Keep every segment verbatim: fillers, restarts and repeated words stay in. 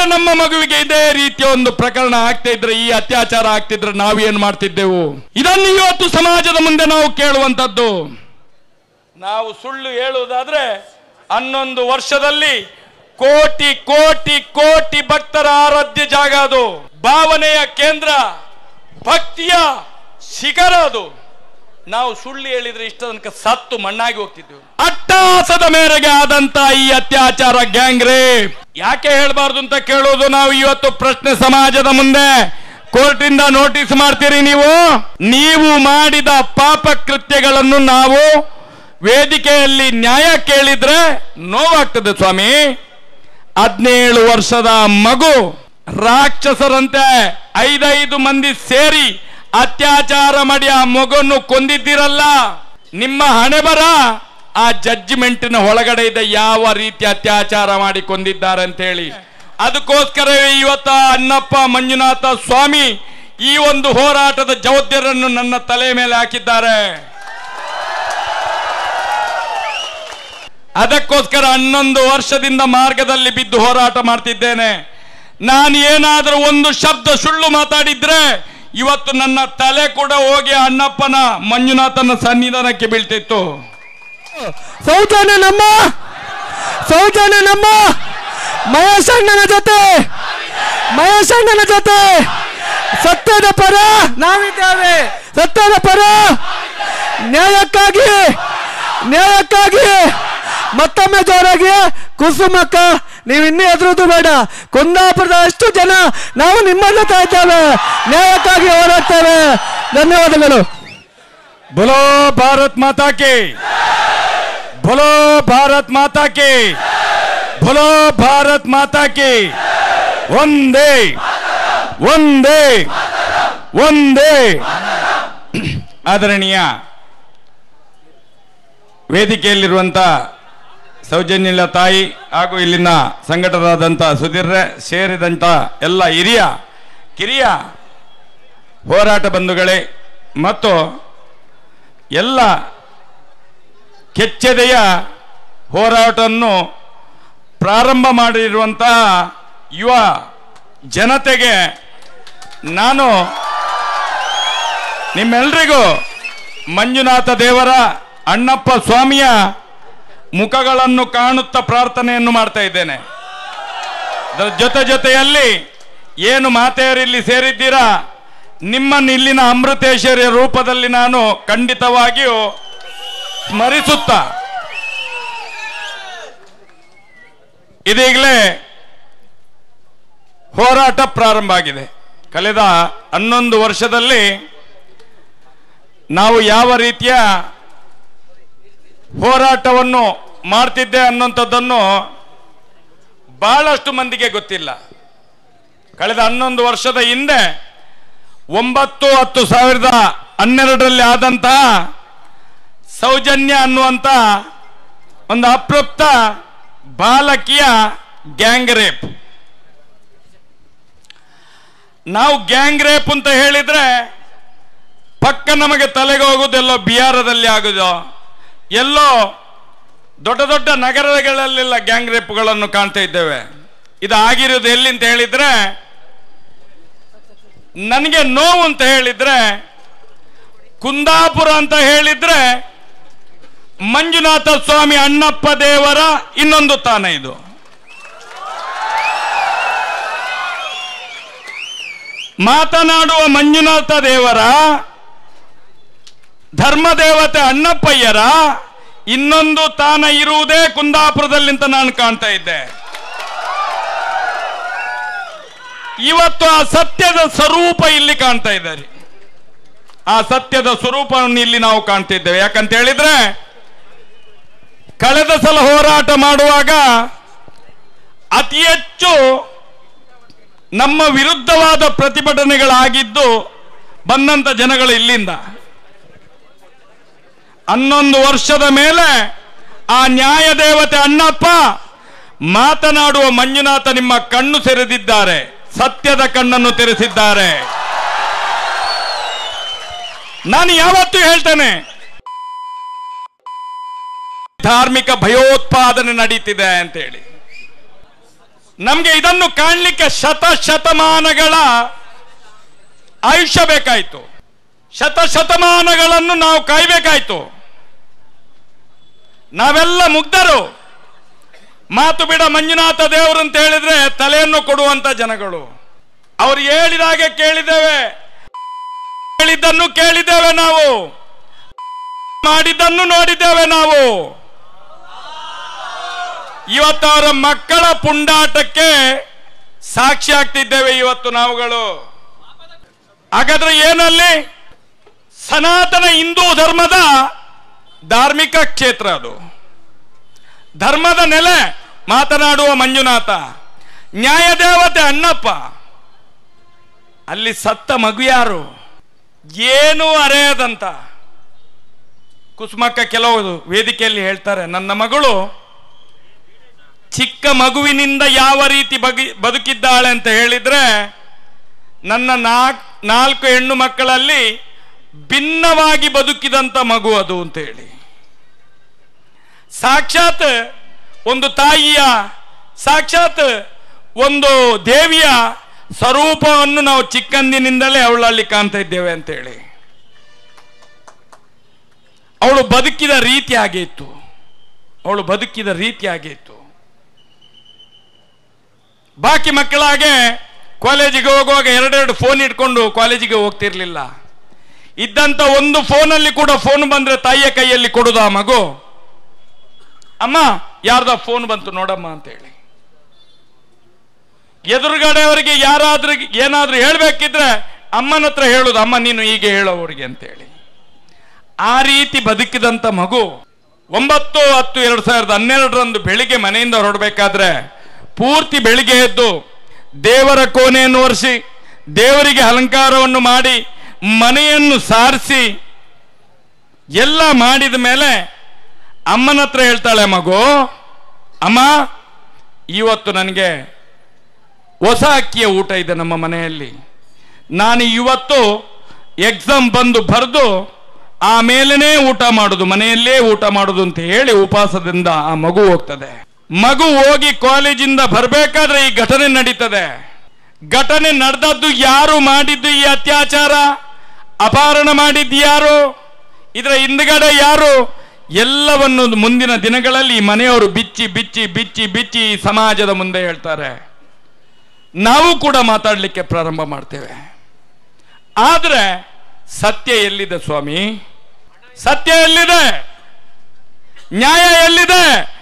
ನಮ್ಮ ಮಗುವಿಗೆ ಇದೇ ರೀತಿಯ ಒಂದು ಪ್ರಕರಣ ಆಗ್ತಾ ಇದ್ರೆ, ಈ ಅತ್ಯಾಚಾರ ಆಗ್ತಿದ್ರೆ ನಾವೇನ್ ಮಾಡ್ತಿದ್ದೆವು? ಇದನ್ನು ಇವತ್ತು ಸಮಾಜದ ಮುಂದೆ ನಾವು ಕೇಳುವಂತದ್ದು. ನಾವು ಸುಳ್ಳು ಹೇಳುವುದಾದ್ರೆ ಹನ್ನೊಂದು ವರ್ಷದಲ್ಲಿ ಕೋಟಿ ಕೋಟಿ ಕೋಟಿ ಭಕ್ತರ ಆರಾಧ್ಯ ಜಾಗ ಅದು, ಭಾವನೆಯ ಕೇಂದ್ರ, ಭಕ್ತಿಯ ಶಿಖರ ಅದು. ನಾವು ಸುಳ್ಳು ಹೇಳಿದ್ರೆ ಇಷ್ಟ ತನಕ ಸತ್ತು ಮಣ್ಣಾಗಿ ಹೋಗ್ತಿದ್ವಿ. ಅಟ್ಟಹಾಸದ ಮೇರೆಗೆ ಆದಂತ ಈ ಅತ್ಯಾಚಾರ, ಗ್ಯಾಂಗ್ ರೇಪ್ ಯಾಕೆ ಹೇಳಬಾರ್ದು ಅಂತ ಕೇಳೋದು ನಾವು ಇವತ್ತು ಪ್ರಶ್ನೆ ಸಮಾಜದ ಮುಂದೆ. ಕೋರ್ಟಿಂದ ನೋಟಿಸ್ ಮಾಡ್ತೀರಿ ನೀವು, ನೀವು ಮಾಡಿದ ಪಾಪ ಕೃತ್ಯಗಳನ್ನು ನಾವು ವೇದಿಕೆಯಲ್ಲಿ ನ್ಯಾಯ ಕೇಳಿದ್ರೆ ನೋವಾಗ್ತದೆ ಸ್ವಾಮಿ. ಹದಿನೇಳು ವರ್ಷದ ಮಗು ರಾಕ್ಷಸರಂತೆ ಐದೈದು ಮಂದಿ ಸೇರಿ ಅತ್ಯಾಚಾರ ಮಾಡಿ ಆ ಮಗುವನ್ನು ಕೊಂದಿದ್ದೀರಲ್ಲ, ನಿಮ್ಮ ಹಣೆ ಬರ ಆ ಜಡ್ಜ್ಮೆಂಟಿನ ಒಳಗಡೆ ಇದೆ, ಯಾವ ರೀತಿ ಅತ್ಯಾಚಾರ ಮಾಡಿ ಕೊಂದಿದ್ದಾರೆ ಅಂತ ಹೇಳಿ. ಅದಕ್ಕೋಸ್ಕರವೇ ಇವತ್ತ ಅಣ್ಣಪ್ಪ ಮಂಜುನಾಥ ಸ್ವಾಮಿ ಈ ಒಂದು ಹೋರಾಟದ ಜವಾಬ್ದಾರಿಯನ್ನು ನನ್ನ ತಲೆ ಮೇಲೆ ಹಾಕಿದ್ದಾರೆ. ಅದಕ್ಕೋಸ್ಕರ ಹನ್ನೊಂದು ವರ್ಷದಿಂದ ಮಾರ್ಗದಲ್ಲಿ ಬಿದ್ದು ಹೋರಾಟ ಮಾಡ್ತಿದ್ದೇನೆ. ನಾನು ಏನಾದರೂ ಒಂದು ಶಬ್ದ ಸುಳ್ಳು ಮಾತಾಡಿದ್ರೆ ಇವತ್ತು ನನ್ನ ತಲೆ ಕೂಡ ಹೋಗಿ ಅಣ್ಣಪ್ಪನ ಮಂಜುನಾಥನ ಸನ್ನಿಧಾನಕ್ಕೆ ಬೀಳ್ತಿತ್ತು. ಸೌಜನ್ಯ ನಮ್ಮ ಸೌಜನ್ಯ ನಮ್ಮ ಮಹೇಶ್ ಅಣ್ಣನ ಜೊತೆ ಮಹೇಶ್ ಅಣ್ಣನ ಜೊತೆ ಸತ್ಯದ ಪರ ನಾವಿದ್ದೇವೆ. ಸತ್ಯದ ಪರ ನ್ಯಾಯಕ್ಕಾಗಿ ನ್ಯಾಯಕ್ಕಾಗಿ ಮತ್ತೊಮ್ಮೆ ಜೋರಾಗಿ ಕುಸುಮಕ್ಕ, ನೀವು ಇನ್ನೂ ಎದುರುದು ಬೇಡ. ಕುಂದಾಪುರದ ಅಷ್ಟು ಜನ ನಾವು ನಿಮ್ಮ ಜೊತೆ ಇದ್ದೇವೆ, ನ್ಯಾಯಕ್ಕಾಗಿ ಹೋರಾಡ್ತೇವೆ. ಧನ್ಯವಾದಗಳು. बोलो भारत माता की, बोलो भारत माता की, बोलो भारत माता की. ಒಂದೇ ಒಂದೇ ಒಂದೇ. ಆದರಣೀಯ ವೇದಿಕೆಯಲ್ಲಿರುವಂತ ಸೌಜನ್ಯಲ ತಾಯಿ ಹಾಗೂ ಇಲ್ಲಿನ ಸಂಘಟನಾದಂಥ ಸುಧೀರ್ರೆ ಸೇರಿದಂಥ ಎಲ್ಲ ಹಿರಿಯ ಕಿರಿಯ ಹೋರಾಟ ಬಂಧುಗಳೇ ಮತ್ತು ಎಲ್ಲ ಕೆಚ್ಚೆದೆಯ ಹೋರಾಟವನ್ನು ಪ್ರಾರಂಭ ಮಾಡಿರುವಂತಹ ಯುವ ಜನತೆಗೆ ನಾನು ನಿಮ್ಮೆಲ್ಲರಿಗೂ ಮಂಜುನಾಥ ದೇವರ ಅಣ್ಣಪ್ಪ ಸ್ವಾಮಿಯ ಮುಖಗಳನ್ನು ಕಾಣುತ್ತಾ ಪ್ರಾರ್ಥನೆಯನ್ನು ಮಾಡ್ತಾ ಇದ್ದೇನೆ. ಅದರ ಜೊತೆ ಜೊತೆಯಲ್ಲಿ ಏನು ಮಾತೆಯರಿಲ್ಲಿ ಸೇರಿದ್ದೀರಾ, ನಿಮ್ಮನ್ನು ಇಲ್ಲಿನ ಅಮೃತೇಶ್ವರಿಯ ರೂಪದಲ್ಲಿ ನಾನು ಖಂಡಿತವಾಗಿಯೂ ಸ್ಮರಿಸುತ್ತಾ ಇದೀಗಲೇ ಹೋರಾಟ ಪ್ರಾರಂಭ ಆಗಿದೆ. ಕಳೆದ ಹನ್ನೊಂದು ವರ್ಷದಲ್ಲಿ ನಾವು ಯಾವ ರೀತಿಯ ಹೋರಾಟವನ್ನು ಮಾಡ್ತಿದ್ದೆ ಅನ್ನುವಂಥದ್ದನ್ನು ಬಹಳಷ್ಟು ಮಂದಿಗೆ ಗೊತ್ತಿಲ್ಲ. ಕಳೆದ ಹನ್ನೊಂದು ವರ್ಷದ ಹಿಂದೆ ಒಂಬತ್ತು ಹತ್ತು ಸಾವಿರದ ಹನ್ನೆರಡರಲ್ಲಿ ಆದಂತಹ ಸೌಜನ್ಯ ಅನ್ನುವಂಥ ಒಂದು ಅಪ್ರಾಪ್ತ ಬಾಲಕಿಯ ಗ್ಯಾಂಗ್ ರೇಪ್. ನಾವು ಗ್ಯಾಂಗ್ ರೇಪ್ ಅಂತ ಹೇಳಿದ್ರೆ ಪಕ್ಕ ನಮಗೆ ತಲೆಗೆ ಹೋಗುವುದೆಲ್ಲೋ ಬಿಹಾರದಲ್ಲಿ ಆಗುದೋ, ಎಲ್ಲೋ ದೊಡ್ಡ ದೊಡ್ಡ ನಗರಗಳಲ್ಲೆಲ್ಲ ಗ್ಯಾಂಗ್ ರೇಪ್ಗಳನ್ನು ಕಾಣ್ತಾ ಇದ್ದೇವೆ. ಇದು ಆಗಿರೋದು ಎಲ್ಲಿ ಅಂತ ಹೇಳಿದ್ರೆ, ನನಗೆ ನೋವು ಅಂತ ಹೇಳಿದ್ರೆ ಕುಂದಾಪುರ ಅಂತ ಹೇಳಿದ್ರೆ ಮಂಜುನಾಥ ಸ್ವಾಮಿ ಅಣ್ಣಪ್ಪ ದೇವರ ಇನ್ನೊಂದು ತಾಣ. ಇದು ಮಾತನಾಡುವ ಮಂಜುನಾಥ ದೇವರ ಧರ್ಮದೇವತೆ ಅಣ್ಣಪ್ಪಯ್ಯರ ಇನ್ನೊಂದು ತಾಣ ಇರುವುದೇ ಕುಂದಾಪುರದಲ್ಲಿ ಅಂತ ನಾನು ಕಾಣ್ತಾ ಇದ್ದೆ. ಇವತ್ತು ಆ ಸತ್ಯದ ಸ್ವರೂಪ ಇಲ್ಲಿ ಕಾಣ್ತಾ ಇದ್ದಾರೆ. ಆ ಸತ್ಯದ ಸ್ವರೂಪವನ್ನು ಇಲ್ಲಿ ನಾವು ಕಾಣ್ತಿದ್ದೇವೆ. ಯಾಕಂತ ಹೇಳಿದ್ರೆ ಕಳೆದ ಸಲ ಹೋರಾಟ ಮಾಡುವಾಗ ಅತಿ ಹೆಚ್ಚು ನಮ್ಮ ವಿರುದ್ಧವಾದ ಪ್ರತಿಭಟನೆಗಳಾಗಿದ್ದು ಬಂದಂತ ಜನಗಳು ಇಲ್ಲಿಂದ. ಹನ್ನೊಂದು ವರ್ಷದ ಮೇಲೆ ಆ ನ್ಯಾಯ ದೇವತೆ ಅಣ್ಣಪ್ಪ ಮಾತನಾಡುವ ಮಂಜುನಾಥ ನಿಮ್ಮ ಕಣ್ಣು ತೆರೆದಿದ್ದಾರೆ, ಸತ್ಯದ ಕಣ್ಣನ್ನು ತೆರೆಸಿದ್ದಾರೆ. ನಾನು ಯಾವತ್ತೂ ಹೇಳ್ತೇನೆ, ಧಾರ್ಮಿಕ ಭಯೋತ್ಪಾದನೆ ನಡೀತಿದೆ ಅಂತ ಹೇಳಿ. ನಮ್ಗೆ ಇದನ್ನು ಕಾಣಲಿಕ್ಕೆ ಶತ ಶತಮಾನಗಳ ಆಯುಷ್ಯ ಬೇಕಾಯಿತು, ಶತ ಶತಮಾನಗಳನ್ನು ನಾವು ಕಾಯ್ಬೇಕಾಯ್ತು. ನಾವೆಲ್ಲ ಮುಗ್ಧರು. ಮಾತು ಬಿಡ ಮಂಜುನಾಥ ದೇವರು ಅಂತ ಹೇಳಿದ್ರೆ ತಲೆಯನ್ನು ಕೊಡುವಂತ ಜನಗಳು. ಅವರು ಹೇಳಿದಾಗೆ ಕೇಳಿದ್ದೇವೆ, ಹೇಳಿದ್ದನ್ನು ಕೇಳಿದ್ದೇವೆ, ನಾವು ಮಾಡಿದ್ದನ್ನು ನೋಡಿದ್ದೇವೆ. ನಾವು ಇವತ್ತು ಅವರ ಮಕ್ಕಳ ಪುಂಡಾಟಕ್ಕೆ ಸಾಕ್ಷಿ ಆಗ್ತಿದ್ದೇವೆ ಇವತ್ತು ನಾವುಗಳು. ಹಾಗಾದ್ರೆ ಏನಲ್ಲಿ ಸನಾತನ ಹಿಂದೂ ಧರ್ಮದ ಧಾರ್ಮಿಕ ಕ್ಷೇತ್ರ, ಅದು ಧರ್ಮದ ನೆಲೆ ಮಾತನಾಡುವ ಮಂಜುನಾಥ, ನ್ಯಾಯದೇವತೆ ಅಣ್ಣಪ್ಪ. ಅಲ್ಲಿ ಸತ್ತ ಮಗು ಯಾರು? ಏನು ಅರೆಯದಂತ ಕುಸುಮಕ್ಕ ಕೆಲವು ವೇದಿಕೆಯಲ್ಲಿ ಹೇಳ್ತಾರೆ, ನನ್ನ ಮಗಳು ಚಿಕ್ಕ ಮಗುವಿನಿಂದ ಯಾವ ರೀತಿ ಬಗಿ ಬದುಕಿದ್ದಾಳೆ ಅಂತ ಹೇಳಿದ್ರೆ, ನನ್ನ ನಾಲ್ಕು ನಾಲ್ಕು ಹೆಣ್ಣು ಮಕ್ಕಳಲ್ಲಿ ಭಿನ್ನವಾಗಿ ಬದುಕಿದಂತ ಮಗು ಅದು ಅಂತ ಹೇಳಿ. ಸಾಕ್ಷಾತ್ ಒಂದು ತಾಯಿಯ, ಸಾಕ್ಷಾತ್ ಒಂದು ದೇವಿಯ ಸ್ವರೂಪವನ್ನು ನಾವು ಚಿಕ್ಕಂದಿನಿಂದಲೇ ಅವಳಲ್ಲಿ ಕಾಣ್ತಾ ಇದ್ದೇವೆ ಅಂತ ಹೇಳಿ. ಅವಳು ಬದುಕಿದ ರೀತಿ ಹಾಗೆ ಇತ್ತು, ಅವಳು ಬದುಕಿದ ರೀತಿ ಹಾಗೆ ಇತ್ತು. ಬಾಕಿ ಮಕ್ಕಳಾಗೆ ಕಾಲೇಜಿಗೆ ಹೋಗುವಾಗ ಎರಡೆರಡು ಫೋನ್ ಇಟ್ಕೊಂಡು ಕಾಲೇಜಿಗೆ ಹೋಗ್ತಿರ್ಲಿಲ್ಲ. ಇದ್ದಂತ ಒಂದು ಫೋನಲ್ಲಿ ಕೂಡ ಫೋನ್ ಬಂದ್ರೆ ತಾಯಿಯ ಕೈಯಲ್ಲಿ ಕೊಡುದ ಆ ಮಗು, ಅಮ್ಮ ಯಾರ್ದ ಫೋನ್ ಬಂತು ನೋಡಮ್ಮ ಅಂತ ಹೇಳಿ. ಎದುರುಗಡೆಯವರಿಗೆ ಯಾರಾದ್ರೂ ಏನಾದ್ರೂ ಹೇಳ್ಬೇಕಿದ್ರೆ ಅಮ್ಮನ ಹತ್ರ ಹೇಳುದು, ಅಮ್ಮ ನೀನು ಹೀಗೆ ಹೇಳೋವರಿಗೆ ಅಂತ ಹೇಳಿ. ಆ ರೀತಿ ಬದುಕಿದಂತ ಮಗು ಒಂಬತ್ತು ಹತ್ತು ಎರಡ್ ಸಾವಿರದ ಹನ್ನೆರಡರಂದು ಬೆಳಿಗ್ಗೆ ಮನೆಯಿಂದ ಹೊರಡಬೇಕಾದ್ರೆ ಪೂರ್ತಿ ಬೆಳಿಗ್ಗೆ ಎದ್ದು ದೇವರ ಕೋಣೆಯನ್ನು ಒರೆಸಿ, ದೇವರಿಗೆ ಅಲಂಕಾರವನ್ನು ಮಾಡಿ, ಮನೆಯನ್ನು ಸಾರಿಸಿ ಎಲ್ಲ ಮಾಡಿದ ಮೇಲೆ ಅಮ್ಮನ ಹತ್ರ ಹೇಳ್ತಾಳೆ ಮಗು, ಅಮ್ಮ ಇವತ್ತು ನನಗೆ ಹೊಸ ಅಕ್ಕಿಯ ಊಟ ಇದೆ ನಮ್ಮ ಮನೆಯಲ್ಲಿ, ನಾನು ಇವತ್ತು ಎಕ್ಸಾಮ್ ಬಂದು ಬರೆದು ಆಮೇಲೆ ಊಟ ಮಾಡುದು, ಮನೆಯಲ್ಲೇ ಊಟ ಮಾಡುದು ಅಂತ ಹೇಳಿ ಉಪವಾಸದಿಂದ ಆ ಮಗು ಹೋಗ್ತದೆ. ಮಗು ಹೋಗಿ ಕಾಲೇಜಿಂದ ಬರಬೇಕಾದ್ರೆ ಈ ಘಟನೆ ನಡೀತದೆ. ಘಟನೆ ನಡೆದದ್ದು ಯಾರು ಮಾಡಿದ್ದು ಈ ಅತ್ಯಾಚಾರ, ಅಪಹರಣ ಮಾಡಿದ್ದು ಯಾರು, ಇದರ ಹಿಂದ್ಗಡೆ ಯಾರು, ಎಲ್ಲವನ್ನು ಮುಂದಿನ ದಿನಗಳಲ್ಲಿ ಮನೆಯವರು ಬಿಚ್ಚಿ ಬಿಚ್ಚಿ ಬಿಚ್ಚಿ ಬಿಚ್ಚಿ ಸಮಾಜದ ಮುಂದೆ ಹೇಳ್ತಾರೆ. ನಾವು ಕೂಡ ಮಾತಾಡಲಿಕ್ಕೆ ಪ್ರಾರಂಭ ಮಾಡ್ತೇವೆ. ಆದ್ರೆ ಸತ್ಯ ಎಲ್ಲಿದೆ ಸ್ವಾಮಿ? ಸತ್ಯ ಎಲ್ಲಿದೆ? ನ್ಯಾಯ ಎಲ್ಲಿದೆ?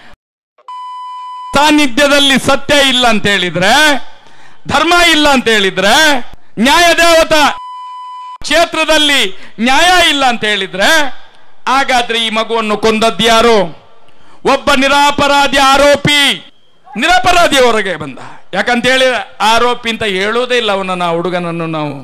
ಸಾನ್ನಿಧ್ಯದಲ್ಲಿ ಸತ್ಯ ಇಲ್ಲ ಅಂತ ಹೇಳಿದ್ರೆ, ಧರ್ಮ ಇಲ್ಲ ಅಂತ ಹೇಳಿದ್ರೆ, ನ್ಯಾಯ ದೇವತಾ ಕ್ಷೇತ್ರದಲ್ಲಿ ನ್ಯಾಯ ಇಲ್ಲ ಅಂತ ಹೇಳಿದ್ರೆ, ಹಾಗಾದ್ರೆ ಈ ಮಗುವನ್ನು ಕೊಂದದ್ದು ಯಾರು? ಒಬ್ಬ ನಿರಪರಾಧಿ ಆರೋಪಿ, ನಿರಪರಾಧಿ ಹೊರಗೆ ಬಂದ. ಯಾಕಂತ ಹೇಳಿ ಆರೋಪಿ ಅಂತ ಹೇಳುವುದೇ ಇಲ್ಲ ಅವನನ್ನ, ಹುಡುಗನನ್ನು ನಾವು.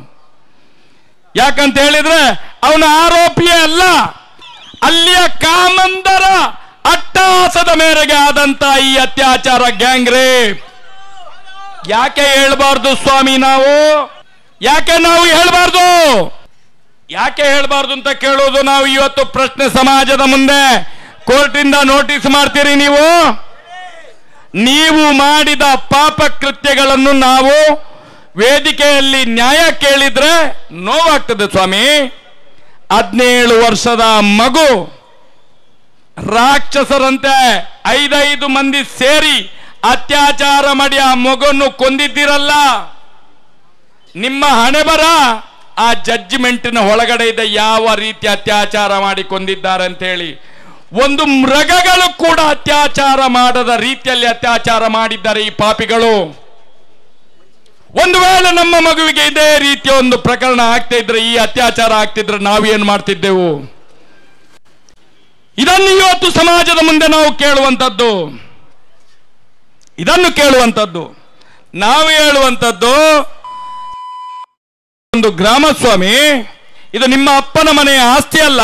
ಯಾಕಂತ ಹೇಳಿದ್ರೆ ಅವನ ಆರೋಪಿಯೇ ಅಲ್ಲ, ಅಲ್ಲಿಯ ಕಾಮಂದರ ಅಟ್ಟಹಾಸದ ಮೇರೆಗೆ ಆದಂತ ಈ ಅತ್ಯಾಚಾರ, ಗ್ಯಾಂಗ್ ರೇಪ್. ಯಾಕೆ ಹೇಳ್ಬಾರ್ದು ಸ್ವಾಮಿ ನಾವು? ಯಾಕೆ ನಾವು ಹೇಳ್ಬಾರ್ದು? ಯಾಕೆ ಹೇಳ್ಬಾರ್ದು ಅಂತ ಕೇಳೋದು ನಾವು ಇವತ್ತು ಪ್ರಶ್ನೆ ಸಮಾಜದ ಮುಂದೆ. ಕೋರ್ಟಿಂದ ನೋಟಿಸ್ ಮಾಡ್ತೀರಿ ನೀವು? ನೀವು ಮಾಡಿದ ಪಾಪ ಕೃತ್ಯಗಳನ್ನು ನಾವು ವೇದಿಕೆಯಲ್ಲಿ ನ್ಯಾಯ ಕೇಳಿದ್ರೆ ನೋವಾಗ್ತದೆ ಸ್ವಾಮಿ. ಹದಿನೇಳು ವರ್ಷದ ಮಗು ರಾಕ್ಷಸರಂತೆ ಐದೈದು ಮಂದಿ ಸೇರಿ ಅತ್ಯಾಚಾರ ಮಾಡಿ ಆ ಮಗುವನ್ನು ಕೊಂದಿದ್ದೀರಲ್ಲ, ನಿಮ್ಮ ಹಣೆ ಬರ ಆ ಜಡ್ಜ್ಮೆಂಟಿನ ಒಳಗಡೆ ಇದೆ, ಯಾವ ರೀತಿ ಅತ್ಯಾಚಾರ ಮಾಡಿ ಕೊಂದಿದ್ದಾರೆ ಅಂತ ಹೇಳಿ. ಒಂದು ಮೃಗಗಳು ಕೂಡ ಅತ್ಯಾಚಾರ ಮಾಡದ ರೀತಿಯಲ್ಲಿ ಅತ್ಯಾಚಾರ ಮಾಡಿದ್ದಾರೆ ಈ ಪಾಪಿಗಳು. ಒಂದು ವೇಳೆ ನಮ್ಮ ಮಗುವಿಗೆ ಇದೇ ರೀತಿಯ ಒಂದು ಪ್ರಕರಣ ಆಗ್ತಾ ಇದ್ರೆ, ಈ ಅತ್ಯಾಚಾರ ಆಗ್ತಿದ್ರೆ ನಾವೇನು ಮಾಡ್ತಿದ್ದೆವು? ಇದನ್ನು ಇವತ್ತು ಸಮಾಜದ ಮುಂದೆ ನಾವು ಕೇಳುವಂಥದ್ದು, ಇದನ್ನು ಕೇಳುವಂಥದ್ದು, ನಾವು ಹೇಳುವಂಥದ್ದು. ಒಂದು ಗ್ರಾಮಸ್ವಾಮಿ, ಇದು ನಿಮ್ಮ ಅಪ್ಪನ ಮನೆಯ ಆಸ್ತಿ ಅಲ್ಲ,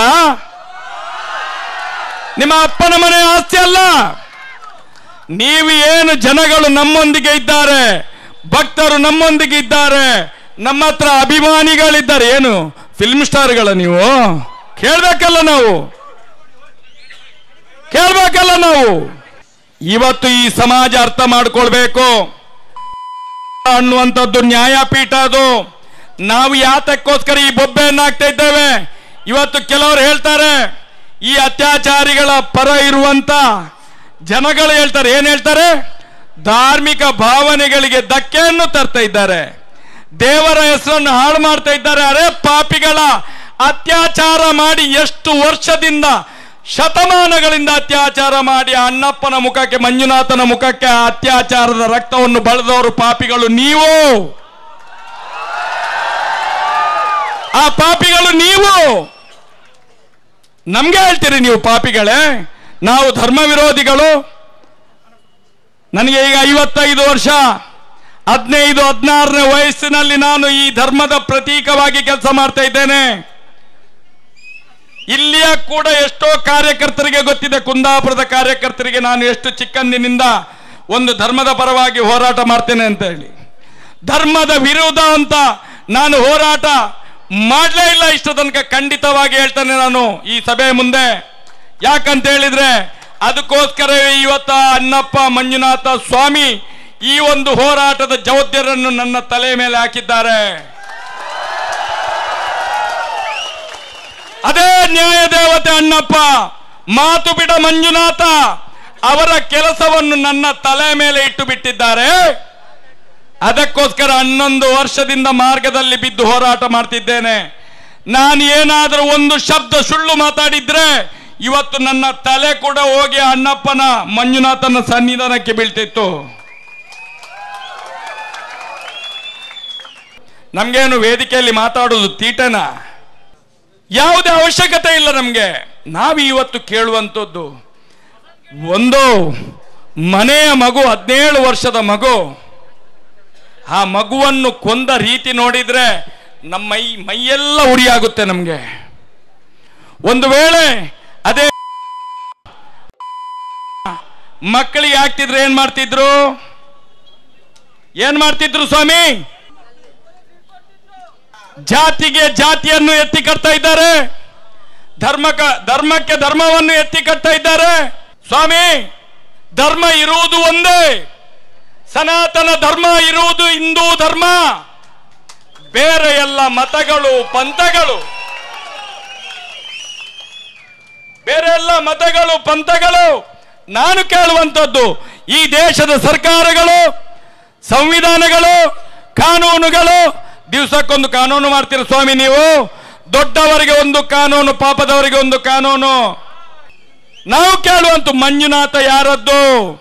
ನಿಮ್ಮ ಅಪ್ಪನ ಮನೆಯ ಆಸ್ತಿ ಅಲ್ಲ. ನೀವು ಏನು ಜನಗಳು ನಮ್ಮೊಂದಿಗೆ ಇದ್ದಾರೆ, ಭಕ್ತರು ನಮ್ಮೊಂದಿಗೆ ಇದ್ದಾರೆ, ನಮ್ಮ ಹತ್ರ ಅಭಿಮಾನಿಗಳಿದ್ದಾರೆ. ಏನು ಫಿಲ್ಮ್ ಸ್ಟಾರ್ಗಳ ನೀವು? ಕೇಳ್ಬೇಕಲ್ಲ ನಾವು, ಕೇಳ್ಬೇಕಲ್ಲ ನಾವು. ಇವತ್ತು ಈ ಸಮಾಜ ಅರ್ಥ ಮಾಡ್ಕೊಳ್ಬೇಕು. ಅನ್ನುವಂಥದ್ದು ನ್ಯಾಯಪೀಠ. ಅದು ನಾವು ಯಾತಕ್ಕೋಸ್ಕರ ಈ ಬೊಬ್ಬೆಯನ್ನು ಹಾಕ್ತಾ ಇದ್ದೇವೆ? ಇವತ್ತು ಕೆಲವರು ಹೇಳ್ತಾರೆ, ಈ ಅತ್ಯಾಚಾರಿಗಳ ಪರ ಇರುವಂತ ಜನಗಳು ಹೇಳ್ತಾರೆ, ಏನ್ ಹೇಳ್ತಾರೆ? ಧಾರ್ಮಿಕ ಭಾವನೆಗಳಿಗೆ ಧಕ್ಕೆಯನ್ನು ತರ್ತಾ ಇದ್ದಾರೆ, ದೇವರ ಹೆಸರನ್ನು ಹಾಳು ಮಾಡ್ತಾ ಇದ್ದಾರೆ. ಅರೆ ಪಾಪಿಗಳ, ಅತ್ಯಾಚಾರ ಮಾಡಿ ಎಷ್ಟು ವರ್ಷದಿಂದ, ಶತಮಾನಗಳಿಂದ ಅತ್ಯಾಚಾರ ಮಾಡಿ ಅಣ್ಣಪ್ಪನ ಮುಖಕ್ಕೆ, ಮಂಜುನಾಥನ ಮುಖಕ್ಕೆ ಅತ್ಯಾಚಾರದ ರಕ್ತವನ್ನು ಬಳಿದವರು ಪಾಪಿಗಳು ನೀವು. ಆ ಪಾಪಿಗಳು ನೀವು. ನಮ್ಗೆ ಹೇಳ್ತೀರಿ ನೀವು ಪಾಪಿಗಳೇ, ನಾವು ಧರ್ಮ ವಿರೋಧಿಗಳು. ನನಗೆ ಈಗ ಐವತ್ತೈದು ವರ್ಷ, ಹದಿನೈದು ಹದಿನಾರನೇ ವಯಸ್ಸಿನಲ್ಲಿ ನಾನು ಈ ಧರ್ಮದ ಪ್ರತೀಕವಾಗಿ ಕೆಲಸ ಮಾಡ್ತಾ ಇದ್ದೇನೆ. ಇಲ್ಲಿಯ ಕೂಡ ಎಷ್ಟೋ ಕಾರ್ಯಕರ್ತರಿಗೆ ಗೊತ್ತಿದೆ, ಕುಂದಾಪುರದ ಕಾರ್ಯಕರ್ತರಿಗೆ ನಾನು ಎಷ್ಟು ಚಿಕ್ಕಂದಿನಿಂದ ಒಂದು ಧರ್ಮದ ಪರವಾಗಿ ಹೋರಾಟ ಮಾಡ್ತೇನೆ ಅಂತ ಹೇಳಿ. ಧರ್ಮದ ವಿರೋಧ ಅಂತ ನಾನು ಹೋರಾಟ ಮಾಡಲೇ ಇಲ್ಲ ಇಷ್ಟ ತನಕ. ಖಂಡಿತವಾಗಿ ಹೇಳ್ತೇನೆ ನಾನು ಈ ಸಭೆ ಮುಂದೆ. ಯಾಕಂತ ಹೇಳಿದ್ರೆ ಅದಕ್ಕೋಸ್ಕರವೇ ಇವತ್ತ ಅಣ್ಣಪ್ಪ ಮಂಜುನಾಥ ಸ್ವಾಮಿ ಈ ಒಂದು ಹೋರಾಟದ ಜವಾಬ್ದಾರಿಯನ್ನು ನನ್ನ ತಲೆ ಮೇಲೆ ಹಾಕಿದ್ದಾರೆ. ಅದೇ ನ್ಯಾಯ ದೇವತೆ ಅಣ್ಣಪ್ಪ, ಮಾತು ಬಿಡ ಮಂಜುನಾಥ ಅವರ ಕೆಲಸವನ್ನು ನನ್ನ ತಲೆ ಮೇಲೆ ಇಟ್ಟು ಬಿಟ್ಟಿದ್ದಾರೆ. ಅದಕ್ಕೋಸ್ಕರ ಹನ್ನೊಂದು ವರ್ಷದಿಂದ ಮಾರ್ಗದಲ್ಲಿ ಬಿದ್ದು ಹೋರಾಟ ಮಾಡ್ತಿದ್ದೇನೆ. ನಾನು ಏನಾದರೂ ಒಂದು ಶಬ್ದ ಸುಳ್ಳು ಮಾತಾಡಿದ್ರೆ ಇವತ್ತು ನನ್ನ ತಲೆ ಕೂಡ ಹೋಗಿ ಅಣ್ಣಪ್ಪನ ಮಂಜುನಾಥನ ಸನ್ನಿಧಾನಕ್ಕೆ ಬೀಳ್ತಿತ್ತು. ನಮ್ಗೇನು ವೇದಿಕೆಯಲ್ಲಿ ಮಾತಾಡೋದು ತೀಟನ? ಯಾವುದೇ ಅವಶ್ಯಕತೆ ಇಲ್ಲ ನಮ್ಗೆ. ನಾವು ಇವತ್ತು ಕೇಳುವಂಥದ್ದು, ಒಂದು ಮನೆಯ ಮಗು, ಹದಿನೇಳು ವರ್ಷದ ಮಗು, ಆ ಮಗುವನ್ನು ಕೊಂದ ರೀತಿ ನೋಡಿದ್ರೆ ನಮ್ಮ ಮೈ ಮೈಯೆಲ್ಲ ಉರಿಯಾಗುತ್ತೆ ನಮ್ಗೆ. ಒಂದು ವೇಳೆ ಅದೇ ಮಕ್ಕಳಿಗೆ ಆಗ್ತಿದ್ರೆ ಏನ್ ಮಾಡ್ತಿದ್ರು? ಏನ್ ಮಾಡ್ತಿದ್ರು ಸ್ವಾಮಿ? ಜಾತಿಗೆ ಜಾತಿಯನ್ನು ಎತ್ತಿ ಕಟ್ತಾ ಇದ್ದಾರೆ, ಧರ್ಮಕ ಧರ್ಮಕ್ಕೆ ಧರ್ಮವನ್ನು ಎತ್ತಿ ಕಟ್ತಾ ಇದ್ದಾರೆ. ಸ್ವಾಮಿ, ಧರ್ಮ ಇರುವುದು ಒಂದೇ, ಸನಾತನ ಧರ್ಮ ಇರುವುದು ಹಿಂದೂ ಧರ್ಮ. ಬೇರೆ ಎಲ್ಲ ಮತಗಳು, ಪಂಥಗಳು, ಬೇರೆ ಎಲ್ಲ ಮತಗಳು, ಪಂಥಗಳು. ನಾನು ಕೇಳುವಂಥದ್ದು, ಈ ದೇಶದ ಸರ್ಕಾರಗಳು, ಸಂವಿಧಾನಗಳು, ಕಾನೂನುಗಳು, ದಿವಸಕ್ಕೊಂದು ಕಾನೂನು ಮಾಡ್ತೀರ ಸ್ವಾಮಿ ನೀವು. ದೊಡ್ಡವರಿಗೆ ಒಂದು ಕಾನೂನು, ಪಾಪದವರಿಗೆ ಒಂದು ಕಾನೂನು. ನಾವು ಕೇಳುವಂತ ಮಂಜುನಾಥ ಯಾರದ್ದು?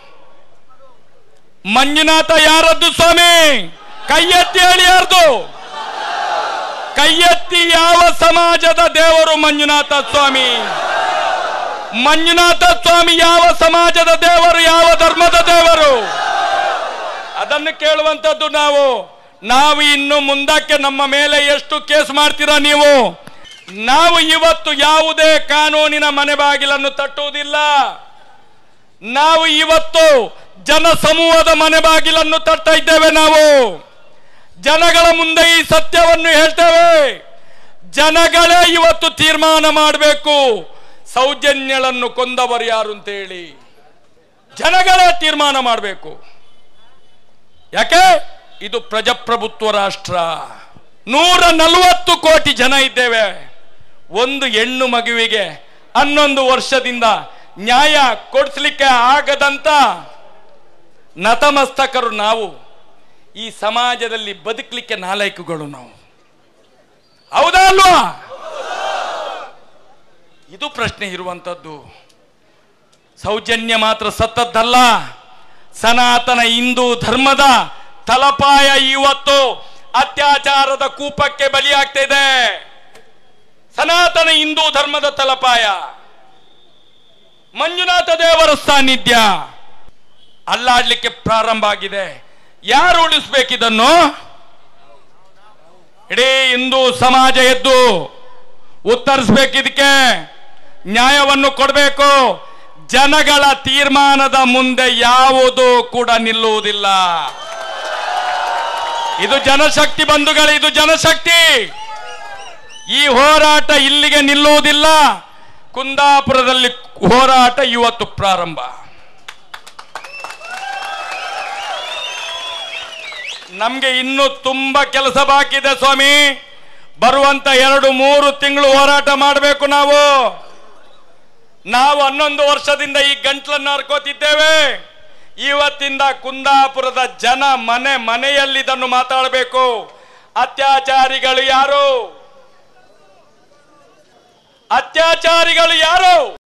ಮಂಜುನಾಥ ಯಾರದ್ದು ಸ್ವಾಮಿ? ಕೈ ಎತ್ತಿ ಹೇಳಿ ಯಾರ್ದು? ಕೈ ಎತ್ತಿ. ಯಾವ ಸಮಾಜದ ದೇವರು ಮಂಜುನಾಥ ಸ್ವಾಮಿ? ಮಂಜುನಾಥ ಸ್ವಾಮಿ ಯಾವ ಸಮಾಜದ ದೇವರು? ಯಾವ ಧರ್ಮದ ದೇವರು? ಅದನ್ನು ಕೇಳುವಂತದ್ದು ನಾವು. ನಾವು ಇನ್ನು ಮುಂದಕ್ಕೆ ನಮ್ಮ ಮೇಲೆ ಎಷ್ಟು ಕೇಸ್ ಮಾಡ್ತೀರಾ ನೀವು? ನಾವು ಇವತ್ತು ಯಾವುದೇ ಕಾನೂನಿನ ಮನೆ ಬಾಗಿಲನ್ನು ತಟ್ಟುವುದಿಲ್ಲ. ನಾವು ಇವತ್ತು ಜನ ಸಮೂಹದ ಮನೆ ಬಾಗಿಲನ್ನು ತಟ್ತಾ ಇದ್ದೇವೆ. ನಾವು ಜನಗಳ ಮುಂದೆ ಈ ಸತ್ಯವನ್ನು ಹೇಳ್ತೇವೆ. ಜನಗಳೇ ಇವತ್ತು ತೀರ್ಮಾನ ಮಾಡಬೇಕು, ಸೌಜನ್ಯಳನ್ನು ಕೊಂದವರು ಯಾರು ಅಂತ ಹೇಳಿ ಜನಗಳೇ ತೀರ್ಮಾನ ಮಾಡಬೇಕು. ಯಾಕೆ? ಇದು ಪ್ರಜಾಪ್ರಭುತ್ವ ರಾಷ್ಟ್ರ. ನೂರ ನಲವತ್ತು ಕೋಟಿ ಜನ ಇದ್ದೇವೆ. ಒಂದು ಹೆಣ್ಣು ಮಗುವಿಗೆ ಹನ್ನೊಂದು ವರ್ಷದಿಂದ ನ್ಯಾಯ ಕೊಡಿಸ್ಲಿಕ್ಕೆ ಆಗದಂತ ನತಮಸ್ತಕರು ನಾವು. ಈ ಸಮಾಜದಲ್ಲಿ ಬದುಕಲಿಕ್ಕೆ ನಾಲಾಯಕುಗಳು ನಾವು. ಹೌದಾ ಅಲ್ವಾ? ಇದು ಪ್ರಶ್ನೆ ಇರುವಂತದ್ದು. ಸೌಜನ್ಯ ಮಾತ್ರ ಸತ್ತದ್ದಲ್ಲ, ಸನಾತನ ಹಿಂದೂ ಧರ್ಮದ ತಲಪಾಯ ಇವತ್ತು ಅತ್ಯಾಚಾರದ ಕೂಪಕ್ಕೆ ಬಲಿಯಾಗ್ತಾ ಇದೆ. ಸನಾತನ ಹಿಂದೂ ಧರ್ಮದ ತಲಪಾಯ, ಮಂಜುನಾಥ ದೇವರ ಸಾನ್ನಿಧ್ಯ ಅಲ್ಲಾಡ್ಲಿಕ್ಕೆ ಪ್ರಾರಂಭ ಆಗಿದೆ. ಯಾರು ಉಳಿಸ್ಬೇಕಿದನ್ನು? ಇಡೀ ಹಿಂದೂ ಸಮಾಜ ಎದ್ದು ಉತ್ತರಿಸಬೇಕಿದಕ್ಕೆ, ನ್ಯಾಯವನ್ನು ಕೊಡಬೇಕು. ಜನಗಳ ತೀರ್ಮಾನದ ಮುಂದೆ ಯಾವುದೂ ಕೂಡ ನಿಲ್ಲುವುದಿಲ್ಲ. ಇದು ಜನಶಕ್ತಿ ಬಂಧುಗಳು, ಇದು ಜನಶಕ್ತಿ. ಈ ಹೋರಾಟ ಇಲ್ಲಿಗೆ ನಿಲ್ಲುವುದಿಲ್ಲ. ಕುಂದಾಪುರದಲ್ಲಿ ಹೋರಾಟ ಇವತ್ತು ಪ್ರಾರಂಭ. ನಮ್ಗೆ ಇನ್ನೂ ತುಂಬಾ ಕೆಲಸ ಬಾಕಿ ಇದೆ ಸ್ವಾಮಿ. ಬರುವಂತ ಎರಡು ಮೂರು ತಿಂಗಳು ಹೋರಾಟ ಮಾಡಬೇಕು. ನಾವು ನಾವು ಹನ್ನೊಂದು ವರ್ಷದಿಂದ ಈ ಗಂಟ್ಲನ್ನು ಹರ್ಕೋತಿದ್ದೇವೆ. ಇವತ್ತಿಂದ ಕುಂದಾಪುರದ ಜನ ಮನೆ ಮನೆಯಲ್ಲಿ ಇದನ್ನು ಮಾತಾಡಬೇಕು. ಅತ್ಯಾಚಾರಿಗಳು ಯಾರು? ಅತ್ಯಾಚಾರಿಗಳು ಯಾರು?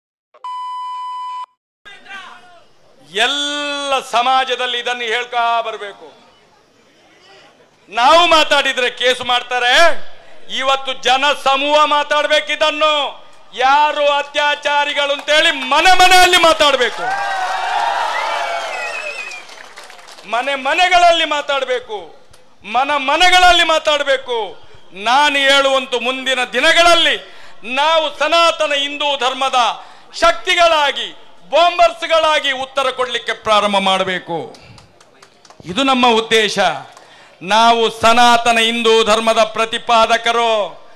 ಎಲ್ಲ ಸಮಾಜದಲ್ಲಿ ಇದನ್ನು ಹೇಳ್ಕಾ ಬರಬೇಕು. ನಾವು ಮಾತಾಡಿದ್ರೆ ಕೇಸು ಮಾಡ್ತಾರೆ. ಇವತ್ತು ಜನ ಸಮೂಹ ಮಾತಾಡ್ಬೇಕಿದನ್ನು. ಯಾರು ಅತ್ಯಾಚಾರಿಗಳು ಅಂತೇಳಿ ಮನೆ ಮನೆಯಲ್ಲಿ ಮಾತಾಡಬೇಕು. ಮನೆ ಮನೆಗಳಲ್ಲಿ ಮಾತಾಡಬೇಕು. ಮನ ಮನೆಗಳಲ್ಲಿ ಮಾತಾಡಬೇಕು. ನಾನು ಹೇಳುವಂತ ಮುಂದಿನ ದಿನಗಳಲ್ಲಿ ನಾವು ಸನಾತನ ಹಿಂದೂ ಧರ್ಮದ ಶಕ್ತಿಗಳಾಗಿ, ಬಾಂಬರ್ಸ್ಗಳಾಗಿ ಉತ್ತರ ಕೊಡಲಿಕ್ಕೆ ಪ್ರಾರಂಭ ಮಾಡಬೇಕು. ಇದು ನಮ್ಮ ಉದ್ದೇಶ. ನಾವು ಸನಾತನ ಹಿಂದೂ ಧರ್ಮದ ಪ್ರತಿಪಾದಕರು.